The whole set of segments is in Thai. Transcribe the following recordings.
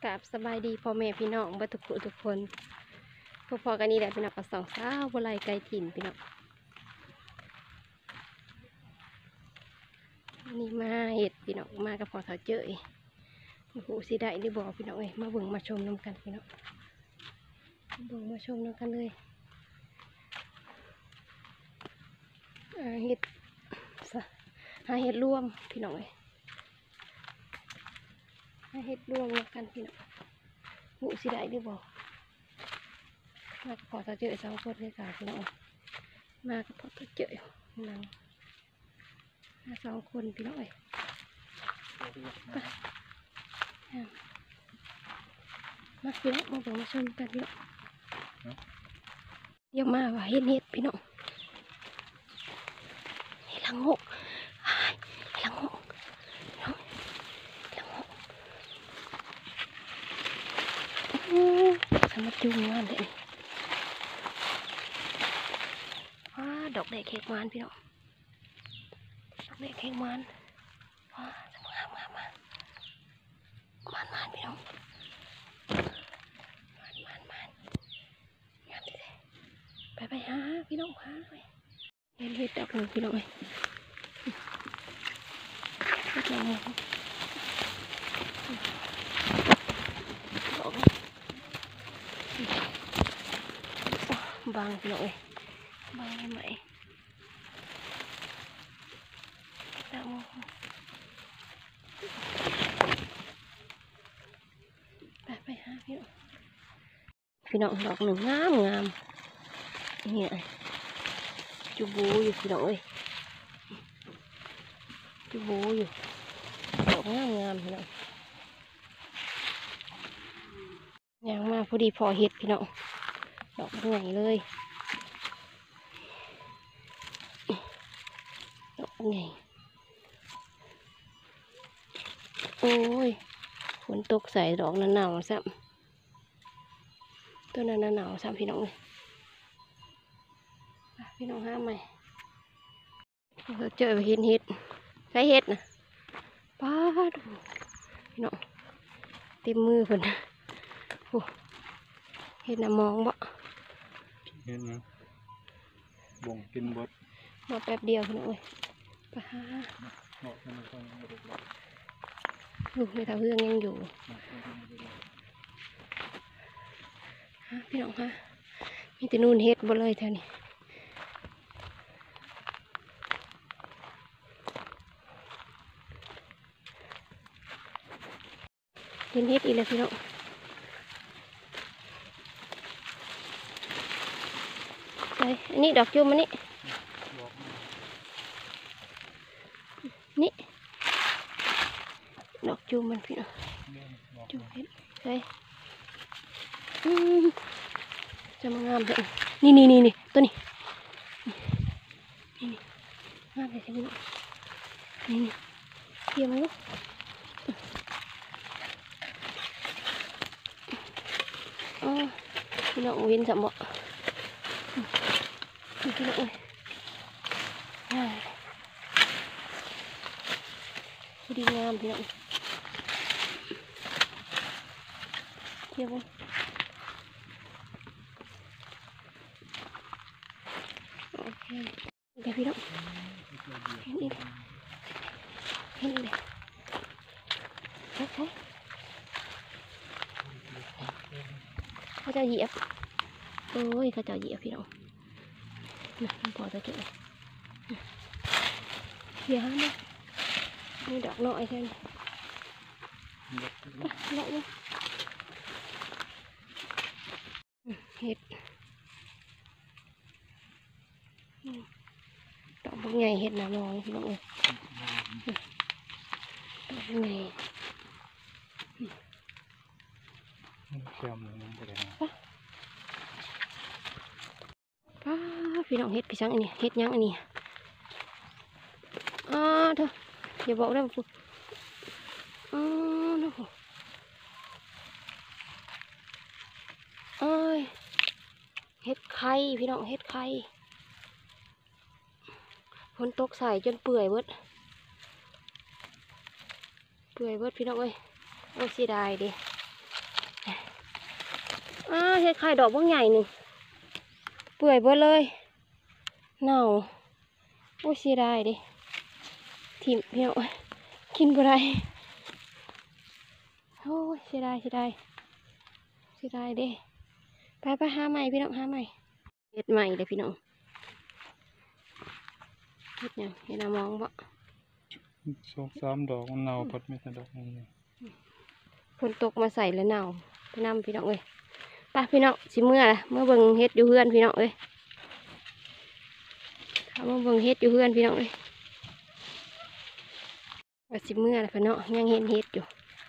กับสบายดีพ่อแม่พี่น้องทุกคนพอๆกันนี่แหละพี่น้องกับสองสาวบัวลอยไก่ถิ่นพี่น้องนี่มาเห็ดพี่น้องมากับพอเถาเจยโอ้โหสีได้ดีบอกพี่น้องเอ้ยมาเบิ่งมาชมน้ำกันพี่น้องเบิ่งมาชมน้ำกันเลยเห็ดหาเห็ดร่วมพี่น้องเอ้ยหาเห็ดร่วมน้ำกันพี่น้องโอ้สีได้ดีบอกมากับพอเถาเจยสองคนเลยค่ะพี่น้องมากับพอเถาเจยนั่งมาสองคนพี่น้องเอ้ยมาพี่น้องมาเบิ่งมาชมกันพี่น้องเดี๋ยวมาว่าเห็ดพี่น้องเห็ดละงกเห็ดละงกน้องเห็ดละงกสมัดจุงงานเลยดอกแดงเค้กมันพี่น้องดอกแดงเค้กมันสวยงามมันพี่น้องมันงามเลยไปหาพี่น้องหาเลยเห็ดดอกหนึ่งพี่น้องเลยเห็ดละงกดอกบางพี่น้องเลยบางไหมดอกไปหาพี่น้องดอกหนึ่งงามเนี่ยจูบูอยู่พี่น้องเอ้ยจูบูอยู่ดอกงามพี่น้องยังมาพอดีพอเห็ดพี่น้องดอกใหญ่เลยดอกใหญ่โอ้ยฝนตกใส่ดอกหนาวซ้ำตัวนั้นหนาวซ้ำพี่น้องเลยพี่น้องห้ามไหมเราเจอเห็ดใช้เห็ดนะป้าดูพี่น้องเต็มมือเพิ่นโอ้เห็ดน่ะมองบ่เห็นนะบ่งกินบดมาแป๊บเดียวพี่น้องเลยป้าลูกในเท้าเฮืองยังอยู่พี่น้องฮะมีแต่นู่นเห็ดบ่เลยแถวนี้เห็นเห็ดอีกแล้วพี่น้องไปอันนี้ดอกจุ่มอันนี้นี่ดอกจุ่มมันพี่น้องจุ่มเห็ดไปจะมางามเลยนี่ตัวนี้นี่งามเลยพี่น้องนี่เทียมมันลูกพี่น้องเว้นสมบัติพี่น้องเลยพอดีงามพี่น้องเทียมมันโอเคพี่น้องเห็นเลยโอเคเขาจะเหยียบโอ้ยเขาจะเหยียบพี่น้องนะพอจะเจอเหยียบนะนี่ดอกน้อยแค่นี้เลาะเลยเห็ดดอกบางใหญ่เห็ดหนามองพี่น้องเอ้ยดอกบางใหญ่เชื่อมลงไปเลยป้าพี่น้องเห็ดพี่ช่างอันนี้เห็ดยังอันนี้เถอะอย่าบอกได้ปุ๊บนะปุ๊บเห็ดไข่พี่น้องเห็ดไข่ฝนตกใส่จนเปื่อยเบิดพี่น้องเอ้ยโอ้เสียดายดิเฮ็ดไข่ดอกบางใหญ่หนึ่งเปื่อยเบิดเลยเน่าโอ้ยเสียดายดิถิ่มพี่น้องกินบ่ได้โอ้ยเสียดายเสียดายเสียดายเด้ไปหาใหม่พี่น้องหาใหม่เฮ็ดใหม่เลยพี่น้องเฮ็ดหยังเฮ็ดมองบ่ 2-3 ดอกมันเน่าพัดไม่แต่ดอกนึงฝนตกมาใส่แล้วเน่าไปนำพี่น้องเอ้ยไปพี่น้องสิเมื่อละเมื่อเบิ่งเฮ็ดอยู่เฮือนพี่น้องเอ้ยถ้าเมื่อเบิ่งเฮ็ดอยู่เฮือนพี่น้องเอ้ยว่าสิเมื่อละพี่น้องยังเห็นเฮ็ดอยู่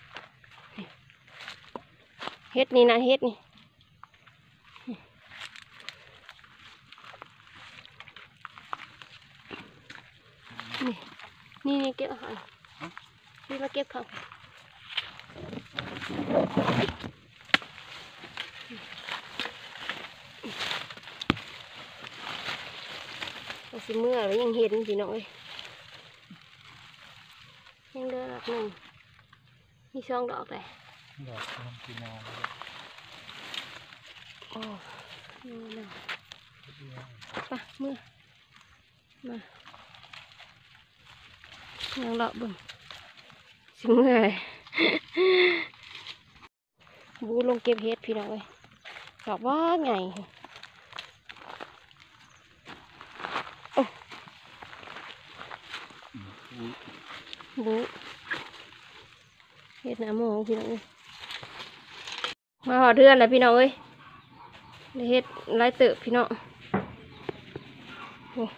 เฮ็ดนี่นะเฮ็ดนี่นี่เก็บอาหารพี่มาเก็บผักว่าสิเมื่อแล้วยังเห็นพี่น้องเอ้ยยังเดินดอกหนึ่งมีช่องดอกเลยดอกน้ำที่เน่าโอ้น่าไปเมื่อมายังเลาะเบิ่งสิเมื่อเลย บูลงเก็บเฮ็ดพี่น้องเอ้ยดอกว่าไงโอ้บูเฮ็ดน้ำมองพี่น้องเอ้ยมาหอเทือนแล้วพี่น้องเอ้ยได้เฮ็ดไล่เติบพี่น้องโอ้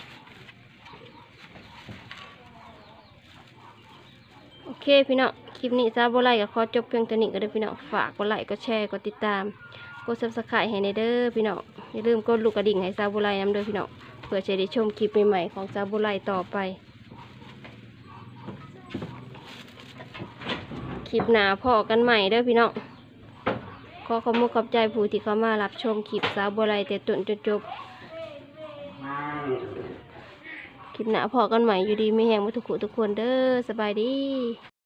โอเคพี่น้องคลิปนี้ซาโบไลก็ขอจบเพียงเท่านี้ก็ได้พี่น้องฝากกดไลค์กดแชร์กดติดตามกด Subscribe ให้ในเด้อพี่น้องอย่าลืมกดลูกกระดิ่งให้ซาโบไลนำเด้อพี่น้องเพื่อจะได้ชมคลิปใหม่ๆของซาโบไลต่อไปคลิปหน้าพอกันใหม่เด้อพี่น้องขอขอบคุณขอบใจผู้ที่เข้ามารับชมคลิปซาโบไลแต่ต้นจนจบคลิปหน้าพอกันใหม่อยู่ดีไม่แห้งมาทุกคนเด้อสบายดี